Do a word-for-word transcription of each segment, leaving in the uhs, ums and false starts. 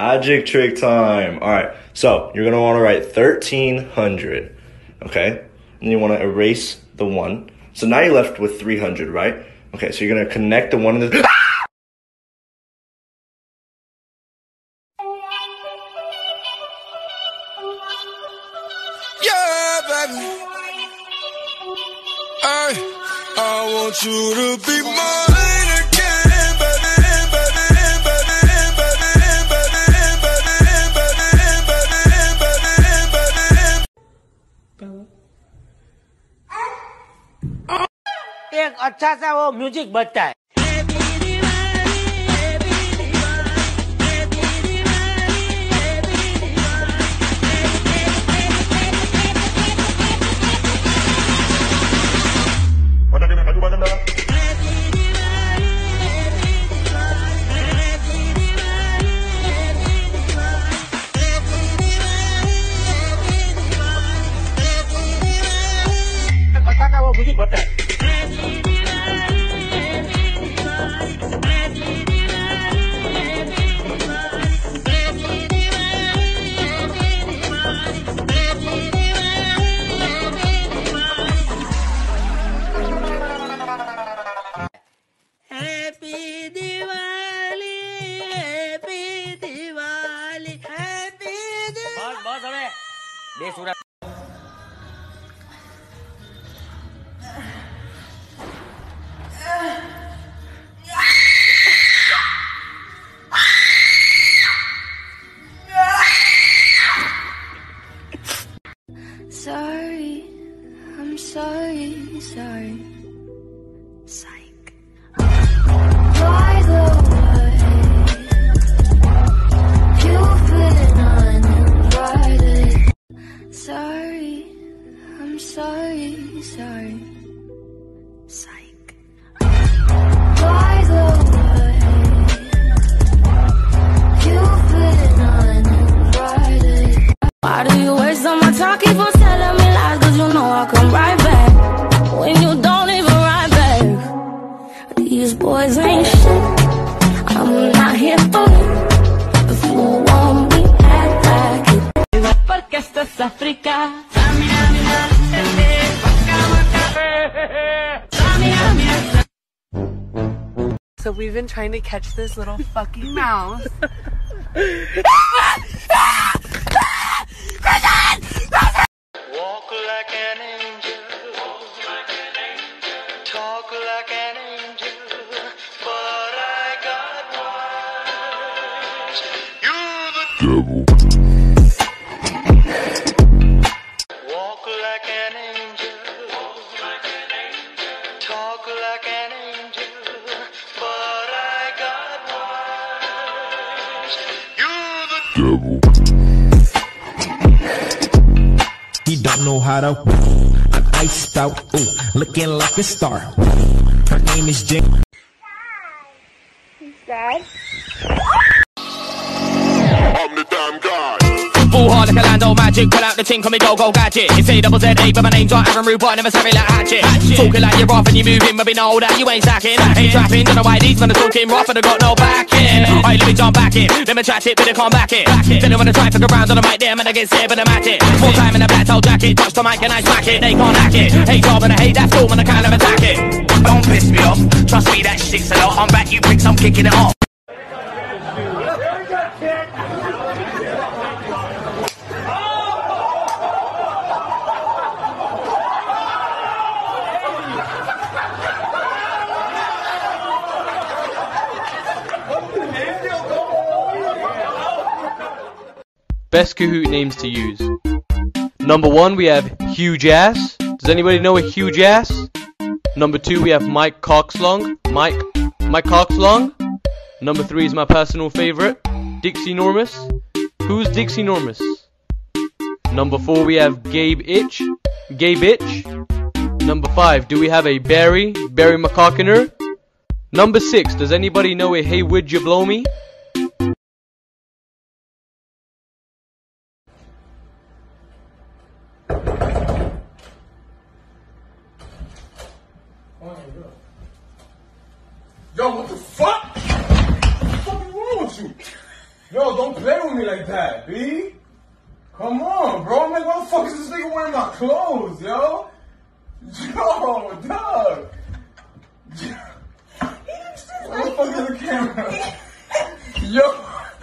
Magic trick time. All right, so you're going to want to write thirteen hundred, okay? And you want to erase the one. So now you're left with three hundred, right? Okay, so you're going to connect the one and the... Yeah, baby. Hey, I want you to be mine again, baby, baby, baby, baby, baby, baby, baby, baby. एक अच्छा सा वो music बजता है। अच्छा सा वो music बजता है। Sorry, I'm sorry, sorry. Psych. By the way, you've been uninvited. Sorry, I'm sorry, sorry. Psych. By the way, you've been uninvited. Why do you waste all my time? Keep on telling me lies, cause you know I'll come right back when you don't even write back. These boys ain't shit, I'm not here for it. If you want me, act like it. Porque esto es África. So we've been trying to catch this little fucking mouse. Walk like an angel, talk like an angel, but I got wise. You're the devil. Walk like an angel, talk like an angel, but I got wise. You're the devil. He don't know how to. I'm iced out, ooh, looking like a star. Her name is Jane. Dad? I'm the damn guy. Full hard like a Lando magic, pull out the tin, call me go-go gadget. It's A double Z A, but my name's not Aaron Rude, but I never savvy like hatchet. Talking like you're off and you're moving, but we know that you ain't sacking. Ain't trapping, don't know why these men are talking rough and I got no backing. Alright, let me jump back in, let me chat it, but I can't back it. Then I wanna try fuck around on the mic there, man, I get scared, but I'm at it. More time in a black toe jacket, touch the mic and I smack it. They can't hack it, hate job and I hate that storm and I kind of attack it. Don't piss me off, trust me, that shit's a lot. I'm back, you pricks, I'm kicking it off. Best Kahoot names to use. Number one, we have Huge Ass. Does anybody know a huge ass? Number two, we have Mike Coxlong. Mike, Mike Coxlong. Number three is my personal favorite, Dixie Normus. Who's Dixie Normus? Number four, we have Gabe Itch. Gabe Itch. Number five, do we have a Barry? Barry McCockiner. Number six, does anybody know a Hey Would You Blow Me? Yo, what the fuck? What the fuck is wrong with you? Yo, don't play with me like that, B. Come on, bro. I'm like, what the fuck is this nigga wearing my clothes, yo? Yo, dog. What the fuck is the camera? Yo.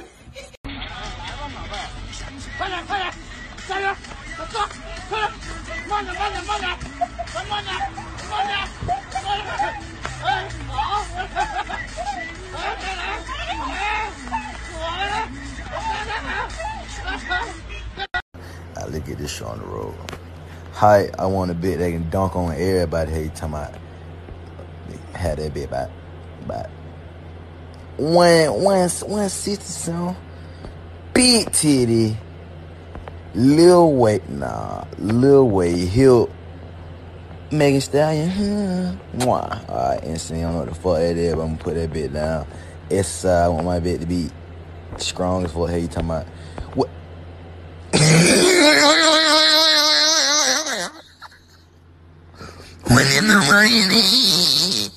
I look at this show on the road. Hi, I want a bit that can dunk on everybody. Hey, talking about had that bit about about one one one sixty something. Big titty, Lil Wayne, nah, Lil Wayne, Hill, Megan Stallion, hmm, mwah. All right, and see, I don't know what the fuck that is, but I'm gonna put that bit down. S side, I want my bit to be strong as fuck. Hey, you talking about what? When in the rain.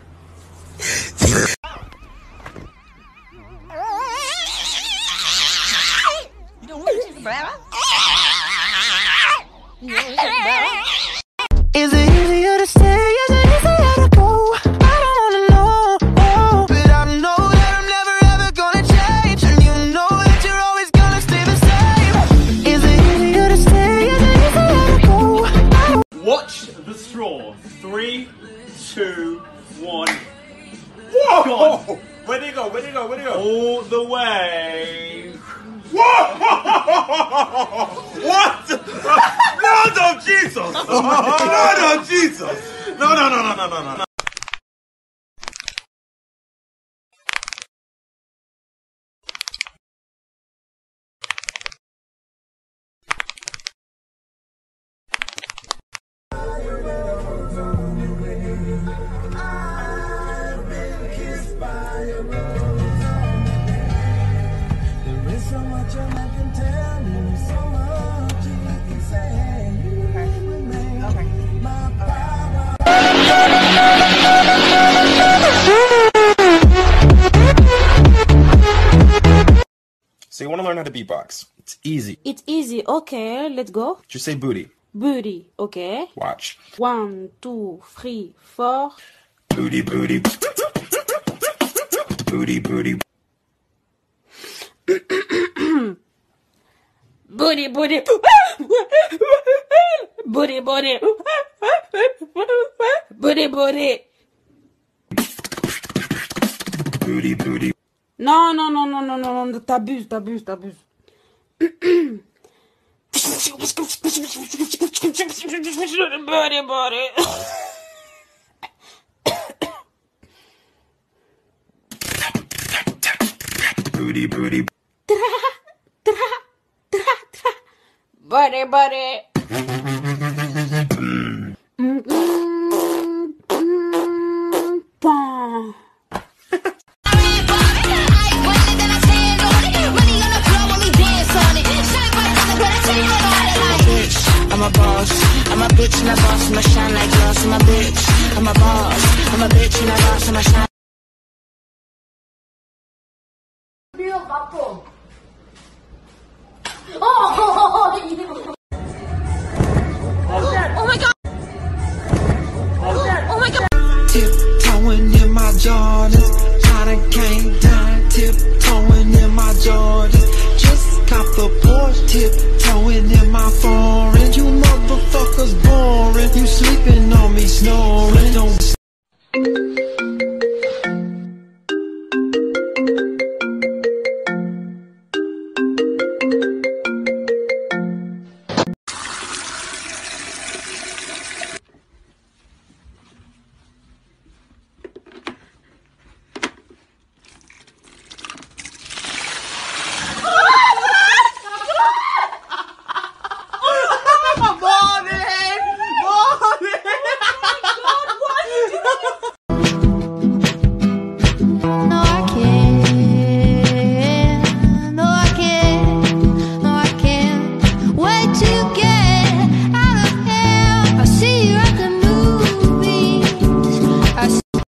Is it easier to stay? Is it easier to go? I don't wanna know, oh, but I know that I'm never ever gonna change, and you know that you're always gonna stay the same. Is it easier to stay? Is it easier to go? I don't Watch the straw. Three, two, one. Whoa! Gone. Where'd he go? Where'd he go? Where'd he go? All the way. Whoa! What? Blood of Jesus! Blood of Jesus! No, no, no, no, no, no, no. So you want to learn how to beatbox. It's easy. It's easy. Okay, let's go. Just say booty. Booty. Okay. Watch. One, two, three, four. Booty, booty. Booty, booty. Booty, booty. Booty, booty. Booty, booty. Booty, booty. Non, non, non, non, non, non, non, t'abuses, t'abuses, t'abuses. Booty, booty. Booty, booty. Tra, tra, tra, tra. Booty, booty. I'm a boss, I'm a bitch and a boss, I'ma shine like glass, I'm a bitch, I'm a boss, I'm a bitch and a boss, I'ma shine. Oh, oh my god! Oh my god! Tiptoeing in my Jordans, I done came down, tiptoeing in my Jordans, just cop the Porsche tip.